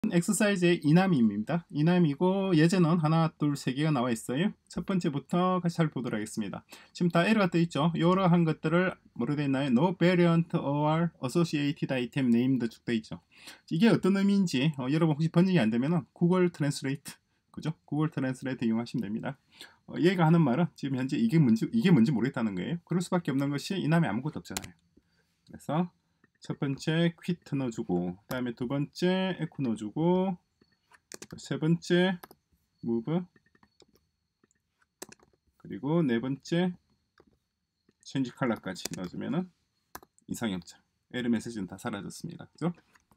엑서사이즈의 이남입니다. 이남이고 예제는 하나, 둘, 세 개가 나와 있어요. 첫 번째부터 같이 살펴보도록 하겠습니다. 지금 다 에러가 떠 있죠. 이러한 것들을 뭐로 되어 있나요? No variant or associated item named 쭉 되어 있죠. 이게 어떤 의미인지 여러분 혹시 번역이 안 되면 구글 트랜스레이트, 그죠? 구글 트랜스레이트 이용하시면 됩니다. 얘가 하는 말은 지금 현재 이게 뭔지 모르겠다는 거예요. 그럴 수밖에 없는 것이 이남에 아무것도 없잖아요. 그래서 첫 번째 quit 넣어주고, 그 다음에 두 번째 echo 넣어주고, 세 번째 move, 그리고 네 번째 change color까지 넣어주면은 이상이 없죠. 에러 메시지는 다 사라졌습니다. 그죠?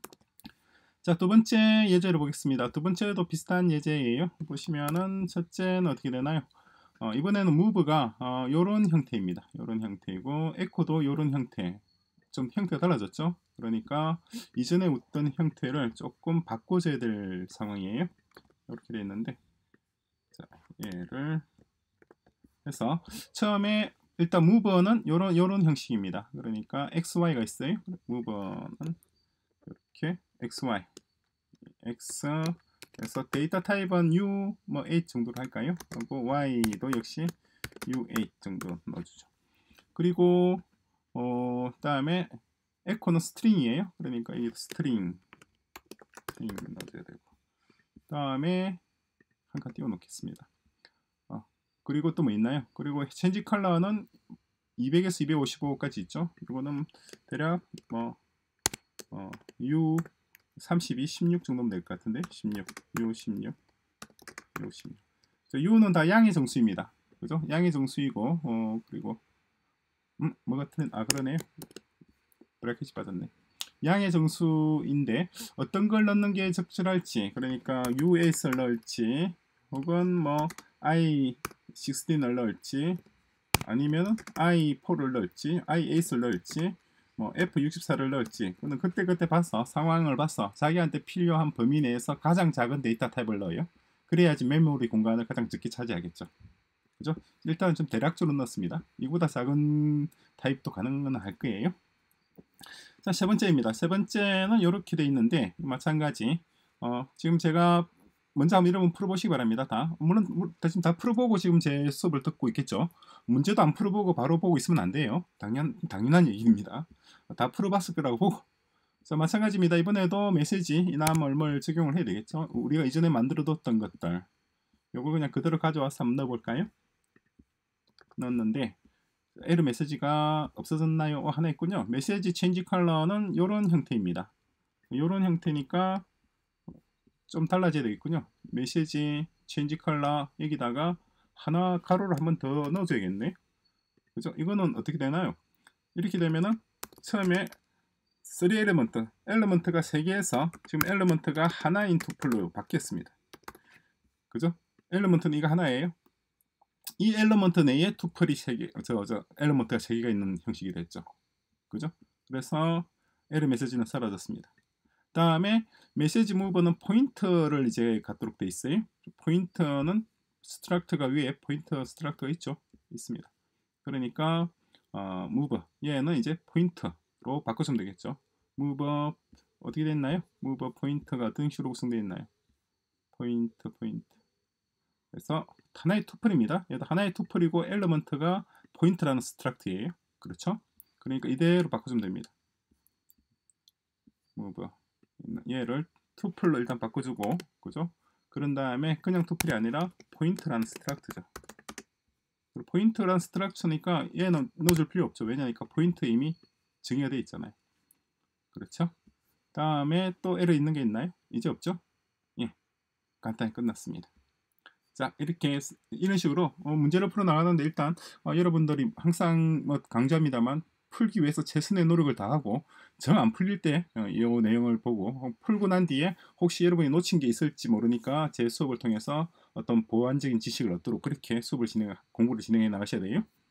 자, 두 번째 예제를 보겠습니다. 두 번째도 비슷한 예제예요. 보시면은 첫째는 어떻게 되나요? 이번에는 move가 요런 형태입니다. 요런 형태이고, echo도 요런 형태. 좀 형태가 달라졌죠. 그러니까 이전에 웃던 형태를 조금 바꿔줘야 될 상황이에요. 이렇게 되어 있는데, 자, 얘를 해서 처음에 일단 move는 요런 형식입니다. 그러니까 xy가 있어요. move는 이렇게 xy x, 그래서 데이터 타입은 u 뭐 8 정도로 할까요? 그리고 y도 역시 u8 정도 넣어주죠. 그리고 다음에 에코는 스트링이에요. 그러니까 이 스트링 넣어줘야 되고, 다음에 한 칸 띄워 놓겠습니다. 그리고 또 뭐 있나요? 그리고 체인지 컬러는 200에서 255까지 있죠. 이거는 대략 뭐 U 32, 16 정도면 될 것 같은데, 16, U 16, U 16. U는 다 양의 정수입니다. 그죠? 양의 정수이고, 그리고 뭐가 틀린? 그러네요. 브래킷이 빠졌네. 양의 정수인데 어떤 걸 넣는 게 적절할지, 그러니까 U8을 넣을지, 혹은 뭐 I16을 넣을지, 아니면 I4를 넣을지, I8을 넣을지, 뭐 F64를 넣을지, 그는 그때 봐서 상황을 봐서 자기한테 필요한 범위 내에서 가장 작은 데이터 타입을 넣어요. 그래야지 메모리 공간을 가장 적게 차지하겠죠. 그죠? 일단은 좀 대략적으로 넣었습니다. 이보다 작은 타입도 가능은 할 거예요. 자, 세 번째입니다. 세 번째는 이렇게 돼 있는데 마찬가지. 지금 제가 먼저 한번 이런 거 풀어보시기 바랍니다. 물론 지금 다 풀어보고 지금 제 수업을 듣고 있겠죠. 문제도 안 풀어보고 바로 보고 있으면 안 돼요. 당연한 얘기입니다. 다 풀어봤을 거라고 보고. 자, 마찬가지입니다. 이번에도 메시지 이남 얼뭘 적용을 해야 되겠죠. 우리가 이전에 만들어뒀던 것들, 요걸 그냥 그대로 가져와서 한번 넣어볼까요? 넣었는데 에러 메시지가 없어졌나요? 하나 있군요. 메시지 체인지 컬러는 이런 형태입니다. 이런 형태니까 좀 달라져야 되겠군요. 메시지 체인지 컬러 여기다가 하나 가로를 한번 더 넣어줘야겠네. 그죠? 이거는 어떻게 되나요? 이렇게 되면은 처음에 3 엘리먼트가 3개에서 지금 엘리먼트가 하나인 투플로 바뀌었습니다. 그죠? 엘리먼트는 이거 하나예요. 이 엘리먼트 내에 투플이 3개, 엘리먼트가 3개가 있는 형식이 됐죠. 그죠? 그래서 에러 메시지는 사라졌습니다. 다음에 메시지 무버는 포인터를 이제 갖도록 돼 있어요. 포인터는 스트럭트가 위에 포인터 스트럭트가 있습니다. 그러니까 무버 얘는 이제 포인터로 바꿔주면 되겠죠. 무버 어떻게 됐나요? 무버 포인터가 어떤 식으로 구성되어 있나요? 포인터. 그래서 하나의 투플입니다. 얘도 하나의 투플이고 엘리먼트가 포인트라는 스트럭트예요. 그렇죠? 그러니까 이대로 바꿔주면 됩니다. move 얘를 투플로 일단 바꿔주고, 그죠? 그런 다음에 그냥 투플이 아니라 포인트라는 스트럭트죠. 포인트라는 스트럭처니까 얘는 넣어줄 필요 없죠. 왜냐니까 포인트 이미 정의가 되어 있잖아요. 그렇죠? 다음에 또 에러 있는 게 있나요? 이제 없죠? 예, 간단히 끝났습니다. 자, 이렇게 이런 식으로 문제를 풀어 나가는데 일단 여러분들이 항상 강조합니다만 풀기 위해서 최선의 노력을 다하고 정 안 풀릴 때 이 내용을 보고 풀고 난 뒤에 혹시 여러분이 놓친 게 있을지 모르니까 제 수업을 통해서 어떤 보완적인 지식을 얻도록 그렇게 공부를 진행해 나가셔야 돼요.